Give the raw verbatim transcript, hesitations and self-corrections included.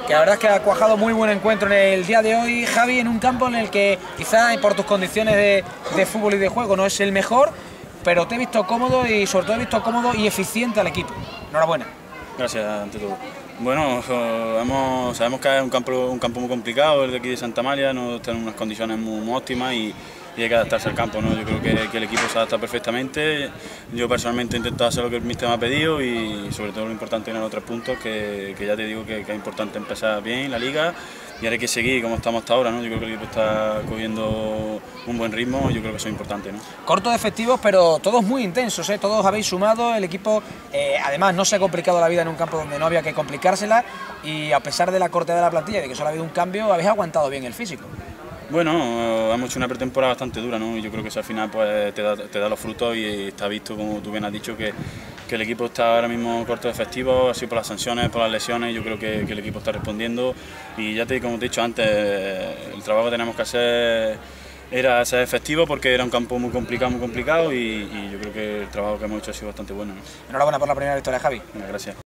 que la verdad es que ha cuajado muy buen encuentro en el día de hoy, Javi, en un campo en el que quizá por tus condiciones de, de fútbol y de juego no es el mejor, pero te he visto cómodo y sobre todo he visto cómodo y eficiente al equipo. Enhorabuena. Gracias, ante todo. Bueno, hemos, sabemos que es un campo, un campo muy complicado, el de aquí de Santa Amalia, no está en unas condiciones muy, muy óptimas y, y hay que adaptarse al campo, ¿no? Yo creo que, que el equipo se adapta perfectamente. Yo personalmente he intentado hacer lo que el míster me ha pedido y sobre todo lo importante en los tres puntos, que, que ya te digo que, que es importante empezar bien la liga y ahora hay que seguir como estamos hasta ahora, ¿no? Yo creo que el equipo está cogiendo un buen ritmo y yo creo que eso es importante, ¿no? Corto de efectivos, pero todos muy intensos, ¿eh? Todos habéis sumado, el equipo eh, además no se ha complicado la vida en un campo donde no había que complicársela y a pesar de la cortedad de la plantilla y de que solo ha habido un cambio, habéis aguantado bien el físico. Bueno, hemos hecho una pretemporada bastante dura, ¿no? Y yo creo que eso al final pues, te, da, te da los frutos y está visto, como tú bien has dicho, que, que el equipo está ahora mismo corto de efectivos, así por las sanciones, por las lesiones. Yo creo que, que el equipo está respondiendo y ya te, como te he dicho antes, el trabajo que tenemos que hacer era ser efectivo porque era un campo muy complicado, muy complicado y, y yo creo que el trabajo que hemos hecho ha sido bastante bueno, ¿no? Enhorabuena por la primera victoria, Javi. Bueno, gracias.